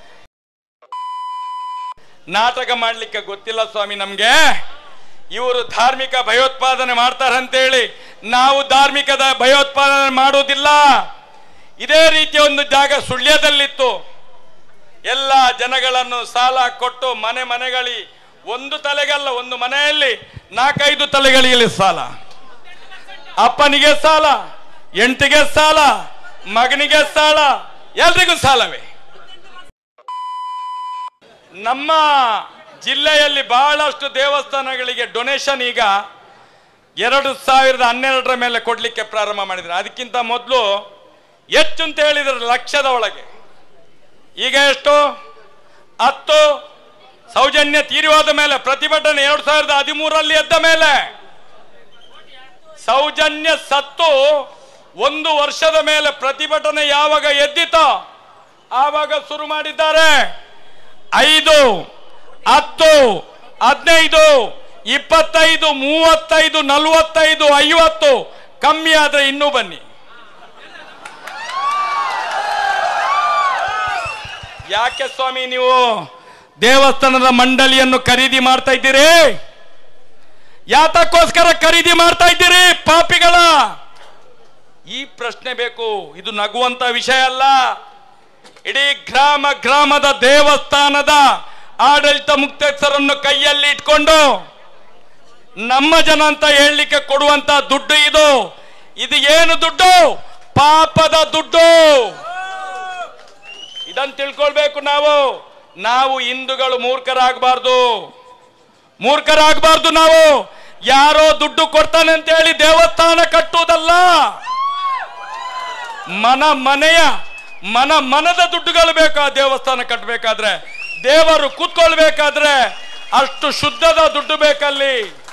ನಾಟಕ ಮಾಡಲಿಕ್ಕೆ ಗೊತ್ತಿಲ್ಲ ಸ್ವಾಮಿ ನಮ್ಗೆ. ಇವರು ಧಾರ್ಮಿಕ ಭಯೋತ್ಪಾದನೆ ಮಾಡ್ತಾರಂತೇಳಿ ನಾವು ಧಾರ್ಮಿಕ ಭಯೋತ್ಪಾದನೆ ಮಾಡುವುದಿಲ್ಲ. ಇದೇ ರೀತಿಯ ಒಂದು ಜಾಗ ಸುಳ್ಯದಲ್ಲಿತ್ತು. ಎಲ್ಲ ಜನಗಳನ್ನು ಸಾಲ ಕೊಟ್ಟು ಮನೆ ಮನೆಗಳಿ ಒಂದು ತಲೆಗಲ್ಲ, ಒಂದು ಮನೆಯಲ್ಲಿ ನಾಲ್ಕೈದು ತಲೆಗಳಿಗೆ ಸಾಲ. ಅಪ್ಪನಿಗೆ ಸಾಲ, ಹೆಂಡತಿಗೆ ಸಾಲ, ಮಗನಿಗೆ ಸಾಲ, ಎಲ್ರಿಗೂ ಸಾಲವೇ. ನಮ್ಮ ಜಿಲ್ಲೆಯಲ್ಲಿ ಬಹಳಷ್ಟು ದೇವಸ್ಥಾನಗಳಿಗೆ ಡೊನೇಷನ್ ಈಗ ಎರಡು ಸಾವಿರದ ಹನ್ನೆರಡರ ಮೇಲೆ ಕೊಡ್ಲಿಕ್ಕೆ ಪ್ರಾರಂಭ ಮಾಡಿದ್ರು. ಅದಕ್ಕಿಂತ ಮೊದಲು ಹೆಚ್ಚು ಅಂತ ಹೇಳಿದ್ರೆ ಲಕ್ಷದ ಒಳಗೆ. ಈಗ ಎಷ್ಟು? ಹತ್ತು. ಸೌಜನ್ಯ ತೀರಿವಾದ ಮೇಲೆ ಪ್ರತಿಭಟನೆ ಎರಡ್ ಸಾವಿರದ ಹದಿಮೂರರಲ್ಲಿ ಎದ್ದ ಮೇಲೆ, ಸೌಜನ್ಯ ಸತ್ತು ಒಂದು ವರ್ಷದ ಮೇಲೆ ಪ್ರತಿಭಟನೆ ಯಾವಾಗ ಎದ್ದಿತೋ ಆವಾಗ ಶುರು ಮಾಡಿದ್ದಾರೆ. ಐದು, ಹತ್ತು, ಹದಿನೈದು, ಇಪ್ಪತ್ತೈದು, ಮೂವತ್ತೈದು, ನಲವತ್ತೈದು, ಐವತ್ತು, ಕಮ್ಮಿ ಆದ್ರೆ ಇನ್ನೂ ಬನ್ನಿ. ಯಾಕೆ ಸ್ವಾಮಿ ನೀವು ದೇವಸ್ಥಾನದ ಮಂಡಳಿಯನ್ನು ಖರೀದಿ ಮಾಡ್ತಾ ಇದ್ದೀರಿ? ಯಾತಕ್ಕೋಸ್ಕರ ಖರೀದಿ ಮಾಡ್ತಾ ಇದ್ದೀರಿ ಪಾಪಿಗಳ? ಈ ಪ್ರಶ್ನೆ ಬೇಕು. ಇದು ನಗುವಂತ ವಿಷಯ ಅಲ್ಲ. ಇಡೀ ಗ್ರಾಮ ಗ್ರಾಮದ ದೇವಸ್ಥಾನದ ಆಡಳಿತ ಮುಕ್ತೇಶ್ವರನ್ನು ಕೈಯಲ್ಲಿ ಇಟ್ಕೊಂಡು ನಮ್ಮ ಜನ ಅಂತ ಹೇಳಲಿಕ್ಕೆ ಕೊಡುವಂತ ದುಡ್ಡು ಇದು. ಇದು ಏನು ದುಡ್ಡು? ಪಾಪದ ದುಡ್ಡು. ಇದನ್ನು ತಿಳ್ಕೊಳ್ಬೇಕು ನಾವು. ನಾವು ಹಿಂದೂಗಳು ಮೂರ್ಖರಾಗಬಾರ್ದು, ಮೂರ್ಖರಾಗಬಾರ್ದು. ನಾವು ಯಾರೋ ದುಡ್ಡು ಕೊಡ್ತಾನೆ ಅಂತ ಹೇಳಿ ದೇವಸ್ಥಾನ ಕಟ್ಟುವುದಲ್ಲ. ಮನ ಮನೆಯ ಮನ ಮನದ ದುಡ್ಡುಗಳು ಬೇಕು ಆ ದೇವಸ್ಥಾನ ಕಟ್ಟಬೇಕಾದ್ರೆ. ದೇವರು ಕೂತ್ಕೊಳ್ಬೇಕಾದ್ರೆ ಅಷ್ಟು ಶುದ್ಧದ ದುಡ್ಡು ಬೇಕಲ್ಲಿ.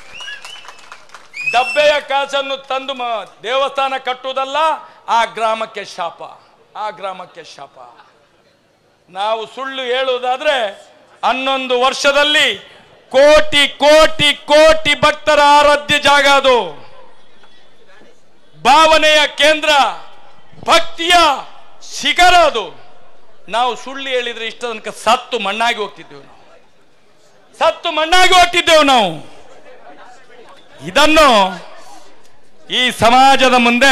ಡಬ್ಬೆಯ ಕಾಸನ್ನು ತಂದು ದೇವಸ್ಥಾನ ಕಟ್ಟುವುದಲ್ಲ. ಆ ಗ್ರಾಮಕ್ಕೆ ಶಾಪ, ಆ ಗ್ರಾಮಕ್ಕೆ ಶಾಪ. ನಾವು ಸುಳ್ಳು ಹೇಳುವುದಾದ್ರೆ ಹನ್ನೊಂದು ವರ್ಷದಲ್ಲಿ ಕೋಟಿ ಕೋಟಿ ಕೋಟಿ ಭಕ್ತರ ಆರಾಧ್ಯ ಜಾಗ ಅದು. ಭಾವನೆಯ ಕೇಂದ್ರ, ಭಕ್ತಿಯ ಶಿಖರ ಅದು. ನಾವು ಸುಳ್ಳು ಹೇಳಿದ್ರೆ ಇಷ್ಟ ತನಕ ಸತ್ತು ಮಣ್ಣಾಗಿ ಹೋಗ್ತಿದ್ದೆವು. ನಾವು ಸತ್ತು ಮಣ್ಣಾಗಿ ಹೋಗ್ತಿದ್ದೆವು ನಾವು. ಇದನ್ನು ಈ ಸಮಾಜದ ಮುಂದೆ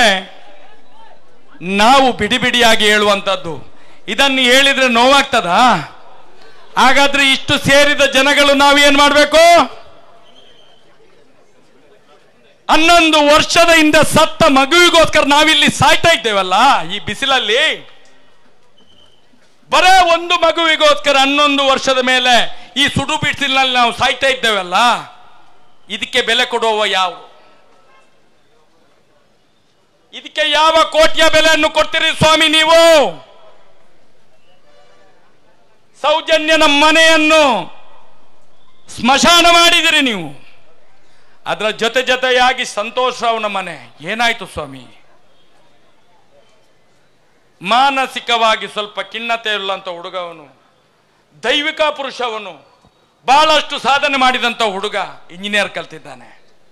ನಾವು ಬಿಡಿ ಬಿಡಿಯಾಗಿ ಹೇಳುವಂತದ್ದು. ಇದನ್ನು ಹೇಳಿದ್ರೆ ನೋವಾಗ್ತದ? ಹಾಗಾದ್ರೆ ಇಷ್ಟು ಸೇರಿದ ಜನಗಳು ನಾವು ಏನ್ ಮಾಡಬೇಕು? ಹನ್ನೊಂದು ವರ್ಷದ ಹಿಂದೆ ಸತ್ತ ಮಗುವಿಗೋಸ್ಕರ ನಾವಿಲ್ಲಿ ಸಾಯ್ತಾ ಇದ್ದೇವಲ್ಲ ಈ ಬಿಸಿಲಲ್ಲಿ. ಬರೇ ಒಂದು ಮಗುವಿಗೋಸ್ಕರ ಹನ್ನೊಂದು ವರ್ಷದ ಮೇಲೆ ಈ ಸುಡು ಬಿಸಿಲಿನಲ್ಲಿ ನಾವು ಸಾಯ್ತಾ ಇದ್ದೇವಲ್ಲ. ಇದಕ್ಕೆ ಬೆಲೆ ಕೊಡುವ ಯಾವ? ಇದಕ್ಕೆ ಯಾವ ಕೋಟಿಯ ಬೆಲೆಯನ್ನು ಕೊಡ್ತೀರಿ ಸ್ವಾಮಿ ನೀವು? ಸೌಜನ್ಯನ ಮನೆಯನ್ನು ಸ್ಮಶಾನ ಮಾಡಿದಿರಿ ನೀವು. ಅದರ ಜೊತೆ ಜೊತೆಯಾಗಿ ಸಂತೋಷ್ ರಾವ್ನ ಮನೆ ಏನಾಯ್ತು ಸ್ವಾಮಿ? ಮಾನಸಿಕವಾಗಿ ಸ್ವಲ್ಪ ಖಿನ್ನತೆ ಇಲ್ಲಂತ ಹುಡುಗವನು, ದೈವಿಕ ಪುರುಷವನು, ಬಹಳಷ್ಟು ಸಾಧನೆ ಮಾಡಿದಂತ ಹುಡುಗ, ಇಂಜಿನಿಯರ್ ಕಲ್ತಿದ್ದಾನೆ.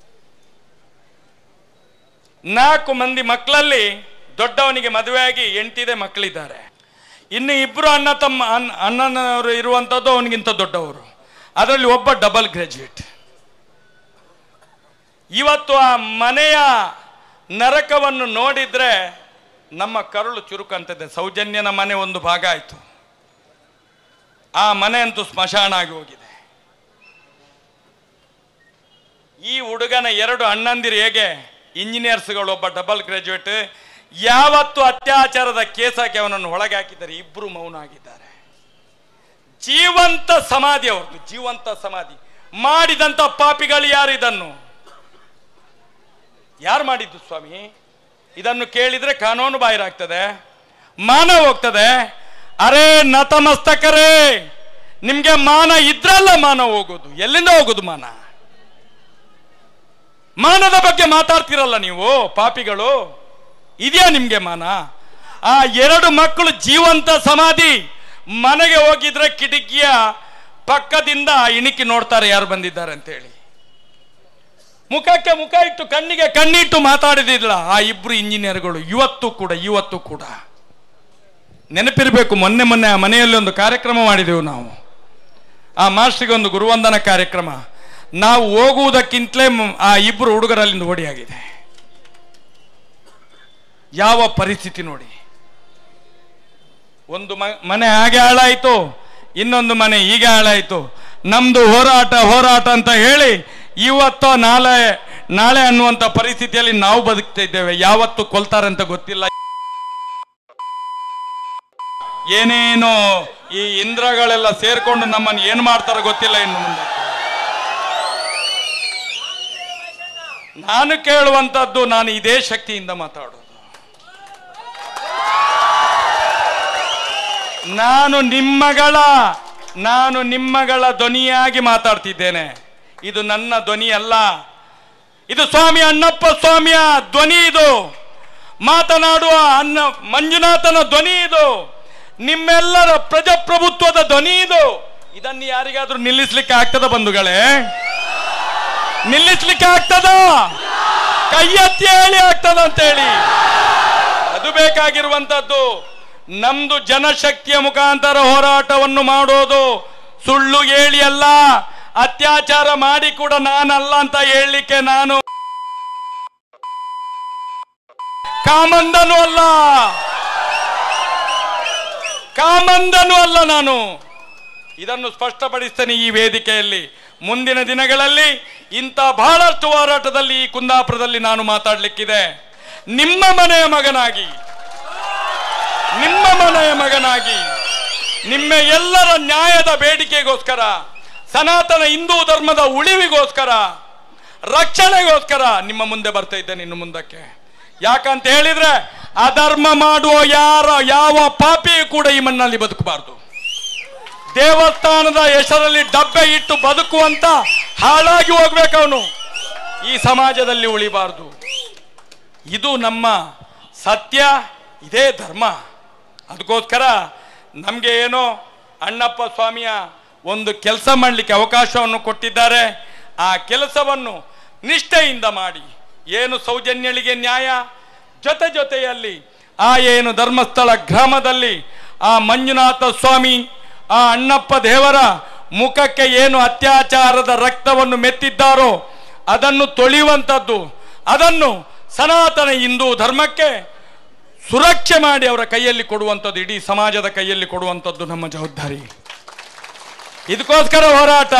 ನಾಲ್ಕು ಮಂದಿ ಮಕ್ಕಳಲ್ಲಿ ದೊಡ್ಡವನಿಗೆ ಮದುವೆಯಾಗಿ ಎಂಟಿದೆ ಮಕ್ಕಳಿದ್ದಾರೆ. ಇನ್ನು ಇಬ್ರು ಅಣ್ಣ ತಮ್ಮ ಅಣ್ಣನವರು ಇರುವಂತದ್ದು ಅವನಿಗಿಂತ ದೊಡ್ಡವರು. ಅದರಲ್ಲಿ ಒಬ್ಬ ಡಬಲ್ ಗ್ರಾಜ್ಯುಯೇಟ್. ಇವತ್ತು ಆ ಮನೆಯ ನರಕವನ್ನು ನೋಡಿದ್ರೆ ನಮ್ಮ ಕರುಳು ಚುರುಕಂತದೆ. ಸೌಜನ್ಯನ ಮನೆ ಒಂದು ಭಾಗ ಆಯಿತು, ಆ ಮನೆ ಅಂತೂ ಸ್ಮಶಾನ ಆಗಿ ಹೋಗಿದೆ. ಈ ಹುಡುಗನ ಎರಡು ಅಣ್ಣಂದಿರು ಹೇಗೆ ಇಂಜಿನಿಯರ್ಸ್ಗಳು, ಒಬ್ಬ ಡಬಲ್ ಗ್ರಾಜುಯೇಟ್, ಯಾವತ್ತು ಅತ್ಯಾಚಾರದ ಕೇಸ್ ಹಾಕಿ ಅವನನ್ನು ಒಳಗೆ ಹಾಕಿದ್ದಾರೆ. ಇಬ್ರು ಮೌನ ಆಗಿದ್ದಾರೆ. ಜೀವಂತ ಸಮಾಧಿ ಅವ್ರದ್ದು, ಜೀವಂತ ಸಮಾಧಿ. ಮಾಡಿದಂತ ಪಾಪಿಗಳು ಯಾರು? ಇದನ್ನು ಯಾರು ಮಾಡಿದ್ದು ಸ್ವಾಮಿ? ಇದನ್ನು ಕೇಳಿದ್ರೆ ಕಾನೂನು ಬಾಹಿರಾಗ್ತದೆ, ಮಾನ ಹೋಗ್ತದೆ. ಅರೇ ನತಮಸ್ತಕರೇ, ನಿಮ್ಗೆ ಮಾನ ಇದ್ರಲ್ಲ ಮಾನ ಹೋಗೋದು. ಎಲ್ಲಿಂದ ಹೋಗೋದು ಮಾನ? ಮಾನದ ಬಗ್ಗೆ ಮಾತಾಡ್ತಿರಲ್ಲ ನೀವು ಪಾಪಿಗಳು. ಇದೆಯಾ ನಿಮ್ಗೆ ಮಾನ? ಆ ಎರಡು ಮಕ್ಕಳು ಜೀವಂತ ಸಮಾಧಿ. ಮನೆಗೆ ಹೋಗಿದ್ರೆ ಕಿಟಕಿಯ ಪಕ್ಕದಿಂದ ಇಣಿಕಿ ನೋಡ್ತಾರೆ ಯಾರು ಬಂದಿದ್ದಾರೆ ಅಂತೇಳಿ. ಮುಖಕ್ಕೆ ಮುಖ ಇಟ್ಟು ಕಣ್ಣಿಗೆ ಕಣ್ಣಿಟ್ಟು ಮಾತಾಡಿದಿಲ್ಲ ಆ ಇಬ್ರು ಇಂಜಿನಿಯರ್ಗಳು. ಇವತ್ತು ಕೂಡ ಇವತ್ತು ಕೂಡ ನೆನಪಿರಬೇಕು. ಮೊನ್ನೆ ಮೊನ್ನೆ ಆ ಮನೆಯಲ್ಲಿ ಒಂದು ಕಾರ್ಯಕ್ರಮ ಮಾಡಿದೆವು ನಾವು. ಆ ಮಾಸ್ಟ್ರಿಗೆ ಒಂದು ಗುರುವಂದನ ಕಾರ್ಯಕ್ರಮ. ನಾವು ಹೋಗುವುದಕ್ಕಿಂತಲೇ ಆ ಇಬ್ರು ಹುಡುಗರಲ್ಲಿಂದ ಓಡಿಯಾಗಿದೆ. ಯಾವ ಪರಿಸ್ಥಿತಿ ನೋಡಿ. ಒಂದು ಮನೆ ಹಾಗೆ ಹಾಳಾಯಿತು, ಇನ್ನೊಂದು ಮನೆ ಹೀಗೆ ಹಾಳಾಯಿತು. ನಮ್ದು ಹೋರಾಟ ಹೋರಾಟ ಅಂತ ಹೇಳಿ ಇವತ್ತು ನಾಳೆ ನಾಳೆ ಅನ್ನುವಂಥ ಪರಿಸ್ಥಿತಿಯಲ್ಲಿ ನಾವು ಬದುಕ್ತಾ ಇದ್ದೇವೆ. ಯಾವತ್ತು ಕೊಲ್ತಾರೆ ಅಂತ ಗೊತ್ತಿಲ್ಲ. ಏನೇನೋ ಈ ಇಂದ್ರಗಳೆಲ್ಲ ಸೇರ್ಕೊಂಡು ನಮ್ಮನ್ನು ಏನು ಮಾಡ್ತಾರೋ ಗೊತ್ತಿಲ್ಲ. ಇನ್ನು ಮುಂದೆ ನಾನು ಕೇಳುವಂಥದ್ದು, ನಾನು ಇದೇ ಶಕ್ತಿಯಿಂದ ಮಾತಾಡೋದು. ನಾನು ನಿಮ್ಮಗಳ ನಾನು ನಿಮ್ಮಗಳ ಧ್ವನಿಯಾಗಿ ಮಾತಾಡ್ತಿದ್ದೇನೆ. ಇದು ನನ್ನ ಧ್ವನಿ ಅಲ್ಲ, ಇದು ಸ್ವಾಮಿ ಅಣ್ಣಪ್ಪ ಸ್ವಾಮಿಯ ಧ್ವನಿ. ಇದು ಮಾತನಾಡುವ ಅನ್ನ ಮಂಜುನಾಥನ ಧ್ವನಿ. ಇದು ನಿಮ್ಮೆಲ್ಲರ ಪ್ರಜಾಪ್ರಭುತ್ವದ ಧ್ವನಿ. ಇದು ಇದನ್ನು ಯಾರಿಗಾದ್ರೂ ನಿಲ್ಲಿಸ್ಲಿಕ್ಕೆ ಆಗ್ತದ ಬಂಧುಗಳೇ? ನಿಲ್ಲಿಸ್ಲಿಕ್ಕೆ ಆಗ್ತದ? ಕೈ ಎತ್ತಿ ಹೇಳಿ ಆಗ್ತದ ಅಂತೇಳಿ. ಅದು ಬೇಕಾಗಿರುವಂತದ್ದು. ನಮ್ದು ಜನಶಕ್ತಿಯ ಮುಖಾಂತರ ಹೋರಾಟವನ್ನು ಮಾಡೋದು. ಸುಳ್ಳು ಹೇಳಿ ಅಲ್ಲ, ಅತ್ಯಾಚಾರ ಮಾಡಿ ಕೂಡ ನಾನಲ್ಲ ಅಂತ ಹೇಳಲಿಕ್ಕೆ ನಾನು ಕಾಮಂದನೂ ಅಲ್ಲ, ಕಾಮಂದನೂ ಅಲ್ಲ ನಾನು. ಇದನ್ನು ಸ್ಪಷ್ಟಪಡಿಸ್ತೇನೆ ಈ ವೇದಿಕೆಯಲ್ಲಿ. ಮುಂದಿನ ದಿನಗಳಲ್ಲಿ ಇಂಥ ಬಹಳಷ್ಟು ಹೋರಾಟದಲ್ಲಿ ಈ ಕುಂದಾಪುರದಲ್ಲಿ ನಾನು ಮಾತಾಡಲಿಕ್ಕಿದೆ. ನಿಮ್ಮ ಮನೆಯ ಮಗನಾಗಿ, ನಿಮ್ಮ ಮನೆಯ ಮಗನಾಗಿ, ನಿಮ್ಮ ಎಲ್ಲರ ನ್ಯಾಯದ ಬೇಡಿಕೆಗೋಸ್ಕರ, ಸನಾತನ ಹಿಂದೂ ಧರ್ಮದ ಉಳಿವಿಗೋಸ್ಕರ, ರಕ್ಷಣೆಗೋಸ್ಕರ ನಿಮ್ಮ ಮುಂದೆ ಬರ್ತಾ ಇದ್ದೇನೆ ಇನ್ನು ಮುಂದಕ್ಕೆ. ಯಾಕಂತ ಹೇಳಿದ್ರೆ ಅಧರ್ಮ ಮಾಡುವ ಯಾರ ಯಾವ ಪಾಪಿಯೂ ಕೂಡ ಈ ಮಣ್ಣಲ್ಲಿ ಬದುಕಬಾರದು. ದೇವಸ್ಥಾನದ ಹೆಸರಲ್ಲಿ ಡಬ್ಬೆ ಇಟ್ಟು ಬದುಕುವಂತ ಹಾಳಾಗಿ ಹೋಗ್ಬೇಕು ಅವನು. ಈ ಸಮಾಜದಲ್ಲಿ ಉಳಿಬಾರದು. ಇದು ನಮ್ಮ ಸತ್ಯ, ಇದೇ ಧರ್ಮ. ಅದಕ್ಕೋಸ್ಕರ ನಮಗೆ ಏನೋ ಅಣ್ಣಪ್ಪ ಸ್ವಾಮಿಯ ಒಂದು ಕೆಲಸ ಮಾಡಲಿಕ್ಕೆ ಅವಕಾಶವನ್ನು ಕೊಟ್ಟಿದ್ದಾರೆ. ಆ ಕೆಲಸವನ್ನು ನಿಷ್ಠೆಯಿಂದ ಮಾಡಿ, ಏನು ಸೌಜನ್ಯಳಿಗೆ ನ್ಯಾಯ, ಜೊತೆ ಜೊತೆಯಲ್ಲಿ ಆ ಏನು ಧರ್ಮಸ್ಥಳ ಗ್ರಾಮದಲ್ಲಿ ಆ ಮಂಜುನಾಥ ಸ್ವಾಮಿ, ಆ ಅಣ್ಣಪ್ಪ ದೇವರ ಮುಖಕ್ಕೆ ಏನು ಅತ್ಯಾಚಾರದ ರಕ್ತವನ್ನು ಮೆತ್ತಿದ್ದಾರೋ ಅದನ್ನು ತೊಳೆಯುವಂಥದ್ದು, ಅದನ್ನು ಸನಾತನ ಹಿಂದೂ ಧರ್ಮಕ್ಕೆ ಸುರಕ್ಷೆ ಮಾಡಿ ಅವರ ಕೈಯಲ್ಲಿ ಕೊಡುವಂಥದ್ದು, ಇಡೀ ಸಮಾಜದ ಕೈಯಲ್ಲಿ ಕೊಡುವಂಥದ್ದು ನಮ್ಮ ಜವಾಬ್ದಾರಿ. ಇದಕ್ಕೋಸ್ಕರ ಹೋರಾಟ.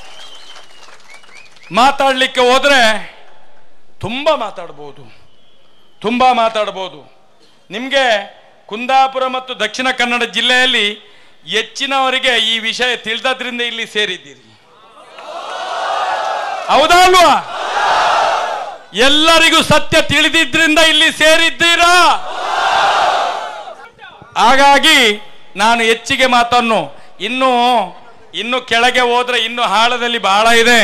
ಮಾತಾಡಲಿಕ್ಕೆ ಹೋದ್ರೆ ತುಂಬ ಮಾತಾಡ್ಬೋದು, ತುಂಬ ಮಾತಾಡ್ಬೋದು. ನಿಮಗೆ ಕುಂದಾಪುರ ಮತ್ತು ದಕ್ಷಿಣ ಕನ್ನಡ ಜಿಲ್ಲೆಯಲ್ಲಿ ಹೆಚ್ಚಿನವರಿಗೆ ಈ ವಿಷಯ ತಿಳಿದದ್ರಿಂದ ಇಲ್ಲಿ ಸೇರಿದ್ದೀರಿ, ಹೌದಾ ಅಲ್ವಾ? ಎಲ್ಲರಿಗೂ ಸತ್ಯ ತಿಳಿದಿದ್ರಿಂದ ಇಲ್ಲಿ ಸೇರಿದ್ದೀರಾ? ಹಾಗಾಗಿ ನಾನು ಹೆಚ್ಚಿಗೆ ಮಾತನ್ನು ಇನ್ನು ಇನ್ನು ಕೆಳಗೆ ಹೋದ್ರೆ ಇನ್ನು ಹಾಳದಲ್ಲಿ ಬಹಳ ಇದೆ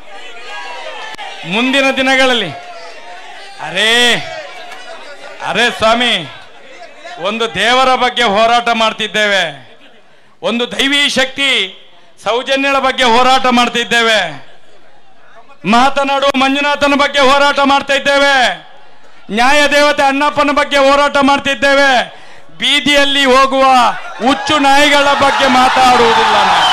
ಮುಂದಿನ ದಿನಗಳಲ್ಲಿ. ಅರೇ ಅರೇ ಸ್ವಾಮಿ, ಒಂದು ದೇವರ ಬಗ್ಗೆ ಹೋರಾಟ ಮಾಡ್ತಿದ್ದೇವೆ, ಒಂದು ದೈವಿ ಶಕ್ತಿ ಸೌಜನ್ಯಳ ಬಗ್ಗೆ ಹೋರಾಟ ಮಾಡ್ತಿದ್ದೇವೆ, ಮಾತನಾಡುವ ಮಂಜುನಾಥನ ಬಗ್ಗೆ ಹೋರಾಟ ಮಾಡ್ತಾ ಇದ್ದೇವೆ, ನ್ಯಾಯ ದೇವತೆ ಅಣ್ಣಪ್ಪನ ಬಗ್ಗೆ ಹೋರಾಟ ಮಾಡ್ತಿದ್ದೇವೆ. ಬೀದಿಯಲ್ಲಿ ಹೋಗುವ ಹುಚ್ಚು ನಾಯಿಗಳ ಬಗ್ಗೆ ಮಾತಾಡುವುದಿಲ್ಲ ನಾವು.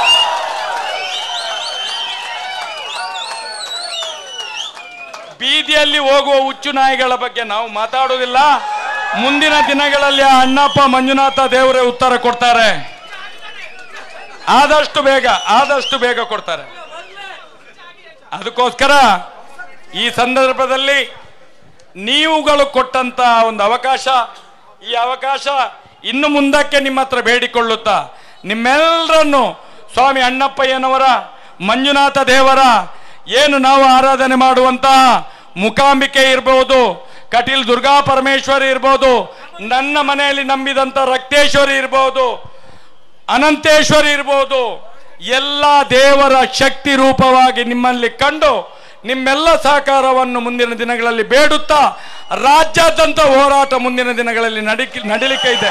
ಬೀದಿ ಬೀದಿಯಲ್ಲಿ ಹೋಗುವ ಹುಚ್ಚು ನಾಯಿಗಳ ಬಗ್ಗೆ ನಾವು ಮಾತಾಡುವುದಿಲ್ಲ. ಮುಂದಿನ ದಿನಗಳಲ್ಲಿ ಆ ಅಣ್ಣಪ್ಪ ಮಂಜುನಾಥ ದೇವರೇ ಉತ್ತರ ಕೊಡ್ತಾರೆ. ಆದಷ್ಟು ಬೇಗ ಆದಷ್ಟು ಬೇಗ ಕೊಡ್ತಾರೆ. ಅದಕ್ಕೋಸ್ಕರ ಈ ಸಂದರ್ಭದಲ್ಲಿ ನೀವುಗಳು ಕೊಟ್ಟಂತ ಒಂದು ಅವಕಾಶ, ಈ ಅವಕಾಶ ಇನ್ನು ಮುಂದಕ್ಕೆ ನಿಮ್ಮ ಹತ್ರ ಬೇಡಿಕೊಳ್ಳುತ್ತಾ ನಿಮ್ಮೆಲ್ಲರನ್ನು ಸ್ವಾಮಿ ಅಣ್ಣಪ್ಪಯ್ಯನವರ ಮಂಜುನಾಥ ದೇವರ ಏನು ನಾವು ಆರಾಧನೆ ಮಾಡುವಂತಹ ಮುಕಾಂಬಿಕೆ ಇರಬಹುದು, ಕಟೀಲ್ ದುರ್ಗಾ ಪರಮೇಶ್ವರಿ ಇರಬಹುದು, ನನ್ನ ಮನೆಯಲ್ಲಿ ನಂಬಿದಂತ ರಕ್ತೇಶ್ವರಿ ಇರಬಹುದು, ಅನಂತೇಶ್ವರಿ ಇರಬಹುದು, ಎಲ್ಲ ದೇವರ ಶಕ್ತಿ ರೂಪವಾಗಿ ನಿಮ್ಮಲ್ಲಿ ಕಂಡು ನಿಮ್ಮೆಲ್ಲ ಸಹಕಾರವನ್ನು ಮುಂದಿನ ದಿನಗಳಲ್ಲಿ ಬೇಡುತ್ತಾ ರಾಜ್ಯಾದ್ಯಂತ ಹೋರಾಟ ಮುಂದಿನ ದಿನಗಳಲ್ಲಿ ನಡಿ ನಡಿಲಿಕ್ಕೆ ಇದೆ.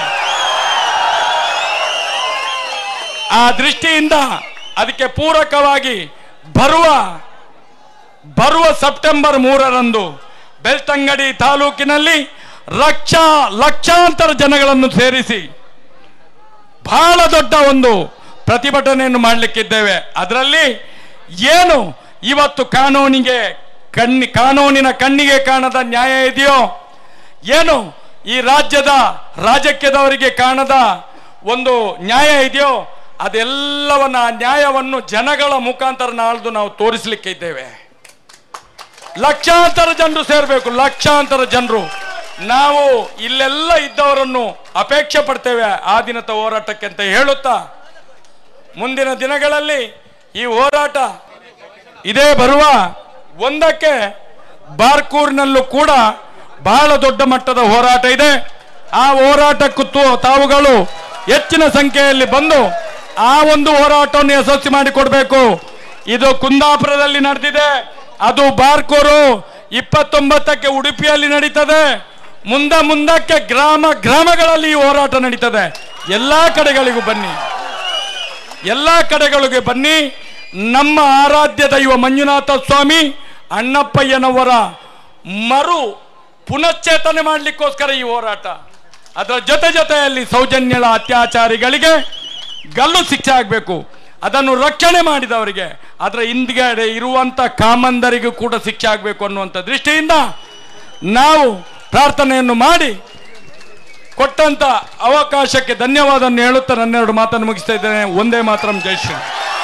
ಆ ದೃಷ್ಟಿಯಿಂದ ಅದಕ್ಕೆ ಪೂರಕವಾಗಿ ಬರುವ ಬರುವ ಸೆಪ್ಟೆಂಬರ್ ಮೂರರಂದು ಬೆಳ್ತಂಗಡಿ ತಾಲೂಕಿನಲ್ಲಿ ಲಕ್ಷ ಲಕ್ಷಾಂತರ ಜನಗಳನ್ನು ಸೇರಿಸಿ ಬಹಳ ದೊಡ್ಡ ಒಂದು ಪ್ರತಿಭಟನೆಯನ್ನು ಮಾಡಲಿಕ್ಕಿದ್ದೇವೆ. ಅದರಲ್ಲಿ ಏನು ಇವತ್ತು ಕಾನೂನಿಗೆ ಕಣ್ಣಿ ಕಾನೂನಿನ ಕಣ್ಣಿಗೆ ಕಾಣದ ನ್ಯಾಯ ಇದೆಯೋ, ಏನು ಈ ರಾಜ್ಯದ ರಾಜಕೀಯದವರಿಗೆ ಕಾಣದ ಒಂದು ನ್ಯಾಯ ಇದೆಯೋ, ಅದೆಲ್ಲವನ್ನ ನ್ಯಾಯವನ್ನು ಜನಗಳ ಮುಖಾಂತರ ನಾಳ್ದು ನಾವು ತೋರಿಸಲಿಕ್ಕೆ ಇದ್ದೇವೆ. ಲಕ್ಷಾಂತರ ಜನರು ಸೇರಬೇಕು, ಲಕ್ಷಾಂತರ ಜನರು. ನಾವು ಇಲ್ಲೆಲ್ಲ ಇದ್ದವರನ್ನು ಅಪೇಕ್ಷೆ ಪಡ್ತೇವೆ ಆ ದಿನದ ಹೋರಾಟಕ್ಕೆ ಅಂತ ಹೇಳುತ್ತಾ ಮುಂದಿನ ದಿನಗಳಲ್ಲಿ ಈ ಹೋರಾಟ ಇದೇ ಬರುವ ಒಂದಕ್ಕೆ ಬಾರ್ಕೂರಿನಲ್ಲೂ ಕೂಡ ಬಹಳ ದೊಡ್ಡ ಮಟ್ಟದ ಹೋರಾಟ ಇದೆ. ಆ ಹೋರಾಟಕ್ಕೂ ತಾವುಗಳು ಹೆಚ್ಚಿನ ಸಂಖ್ಯೆಯಲ್ಲಿ ಬಂದು ಆ ಒಂದು ಹೋರಾಟವನ್ನು ಯಶಸ್ವಿ ಮಾಡಿಕೊಡ್ಬೇಕು. ಇದು ಕುಂದಾಪುರದಲ್ಲಿ ನಡೆದಿದೆ, ಅದು ಬಾರ್ಕೂರು ಇಪ್ಪತ್ತೊಂಬತ್ತಕ್ಕೆ ಉಡುಪಿಯಲ್ಲಿ ನಡೀತದೆ. ಮುಂದೆ ಮುಂದಕ್ಕೆ ಗ್ರಾಮ ಗ್ರಾಮಗಳಲ್ಲಿ ಈ ಹೋರಾಟ ನಡೀತದೆ. ಎಲ್ಲಾ ಕಡೆಗಳಿಗೂ ಬನ್ನಿ, ಎಲ್ಲಾ ಕಡೆಗಳಿಗೆ ಬನ್ನಿ. ನಮ್ಮ ಆರಾಧ್ಯ ದೈವ ಮಂಜುನಾಥ ಸ್ವಾಮಿ ಅಣ್ಣಪ್ಪಯ್ಯನವರ ಮರು ಪುನಶ್ಚೇತನೆ ಮಾಡಲಿಕ್ಕೋಸ್ಕರ ಈ ಹೋರಾಟ. ಅದರ ಜೊತೆ ಜೊತೆಯಲ್ಲಿ ಸೌಜನ್ಯಳ ಅತ್ಯಾಚಾರಿಗಳಿಗೆ ಗಲ್ಲು ಶಿಕ್ಷೆ ಆಗಬೇಕು, ಅದನ್ನು ರಕ್ಷಣೆ ಮಾಡಿದವರಿಗೆ, ಅದರ ಹಿಂದ್ಗಡೆ ಇರುವಂತ ಕಾಮಂದರಿಗೂ ಕೂಡ ಶಿಕ್ಷೆ ಆಗಬೇಕು ಅನ್ನುವಂಥ ದೃಷ್ಟಿಯಿಂದ ನಾವು ಪ್ರಾರ್ಥನೆಯನ್ನು ಮಾಡಿ ಕೊಟ್ಟಂತ ಅವಕಾಶಕ್ಕೆ ಧನ್ಯವಾದವನ್ನು ಹೇಳುತ್ತಾ ನನ್ನೆರಡು ಮಾತನ್ನು ಮುಗಿಸ್ತಾ ಇದ್ದೇನೆ. ಒಂದೇ ಮಾತರಂ ಜೈ ಶ್ರೀ.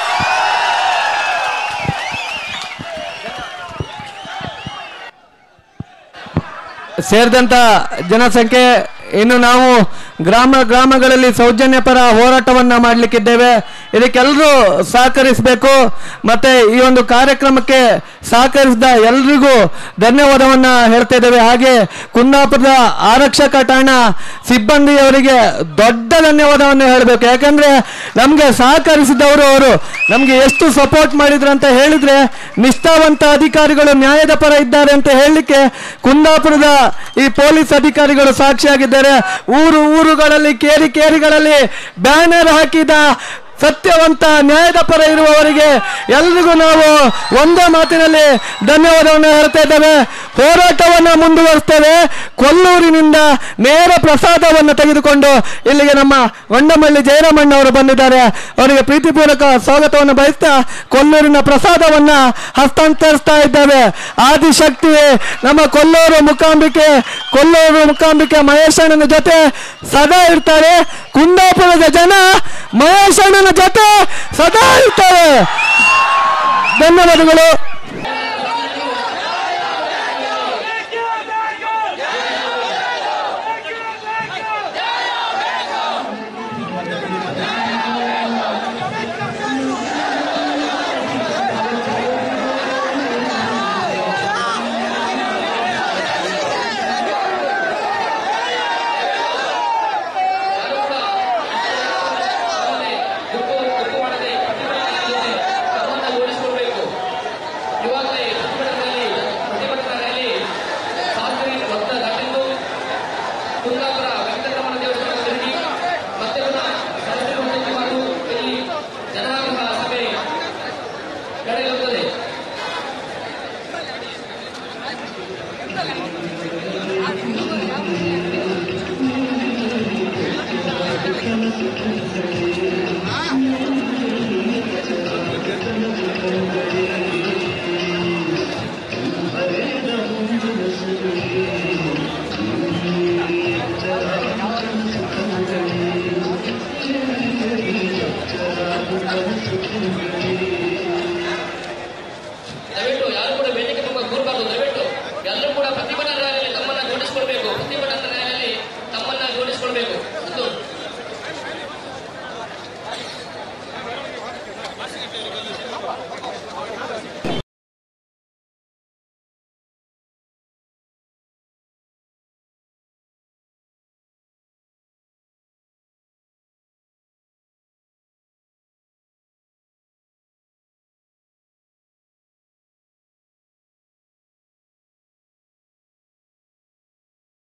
ಸೇರಿದಂತ ಜನಸಂಖ್ಯೆ ಇನ್ನು ನಾವು ಗ್ರಾಮ ಗ್ರಾಮಗಳಲ್ಲಿ ಸೌಜನ್ಯ ಪರ ಹೋರಾಟವನ್ನ ಮಾಡಲಿಕ್ಕಿದ್ದೇವೆ. ಇದಕ್ಕೆಲ್ಲರೂ ಸಹಕರಿಸಬೇಕು. ಮತ್ತೆ ಈ ಒಂದು ಕಾರ್ಯಕ್ರಮಕ್ಕೆ ಸಹಕರಿಸಿದ ಎಲ್ರಿಗೂ ಧನ್ಯವಾದವನ್ನ ಹೇಳ್ತಾ ಇದ್ದೇವೆ. ಹಾಗೆ ಕುಂದಾಪುರದ ಆರಕ್ಷಕ ಠಾಣಾ ಸಿಬ್ಬಂದಿಯವರಿಗೆ ದೊಡ್ಡ ಧನ್ಯವಾದವನ್ನು ಹೇಳಬೇಕು. ಯಾಕಂದ್ರೆ ನಮ್ಗೆ ಸಹಕರಿಸಿದವರು, ಅವರು ನಮ್ಗೆ ಎಷ್ಟು ಸಪೋರ್ಟ್ ಮಾಡಿದ್ರು ಅಂತ ಹೇಳಿದ್ರೆ, ನಿಷ್ಠಾವಂತ ಅಧಿಕಾರಿಗಳು ನ್ಯಾಯದ ಪರ ಇದ್ದಾರೆ ಅಂತ ಹೇಳಲಿಕ್ಕೆ ಕುಂದಾಪುರದ ಈ ಪೊಲೀಸ್ ಅಧಿಕಾರಿಗಳು ಸಾಕ್ಷಿಯಾಗಿದ್ದಾರೆ. ಊರು ಊರುಗಳಲ್ಲಿ ಕೇರಿ ಕೇರಿಗಳಲ್ಲಿ ಬ್ಯಾನರ್ ಹಾಕಿದ ಸತ್ಯವಂತ ನ್ಯಾಯದ ಪರ ಇರುವವರಿಗೆ ಎಲ್ರಿಗೂ ನಾವು ಒಂದೇ ಮಾತಿನಲ್ಲಿ ಧನ್ಯವಾದವನ್ನು ಹೇಳ್ತಾ ಇದ್ದೇವೆ. ಹೋರಾಟವನ್ನು ಮುಂದುವರಿಸ್ತೇವೆ. ಕೊಲ್ಲೂರಿನಿಂದ ನೇರ ಪ್ರಸಾದವನ್ನು ತೆಗೆದುಕೊಂಡು ಇಲ್ಲಿಗೆ ನಮ್ಮ ಗೊಂಡಮಳ್ಳಿ ಜಯರಾಮಣ್ಣ ಅವರು ಬಂದಿದ್ದಾರೆ. ಅವರಿಗೆ ಪ್ರೀತಿಪೂರ್ವಕ ಸ್ವಾಗತವನ್ನು ಬಯಸ್ತಾ ಕೊಲ್ಲೂರಿನ ಪ್ರಸಾದವನ್ನ ಹಸ್ತಾಂತರಿಸ್ತಾ ಇದ್ದೇವೆ. ಆದಿಶಕ್ತಿ ನಮ್ಮ ಕೊಲ್ಲೂರು ಮುಕಾಂಬಿಕೆ ಕೊಲ್ಲೂರು ಮುಕಾಂಬಿಕೆ ಮಹೇಶಣ್ಣನ ಜೊತೆ ಸದಾ ಇರ್ತಾರೆ. ಕುಂದಾಪುರದ ಜನ ಮಹೇಶಣ್ಣನ ಜೊತೆ ಸದಾ ಇರ್ತಾರೆ. ಧನ್ಯವಾದಗಳು.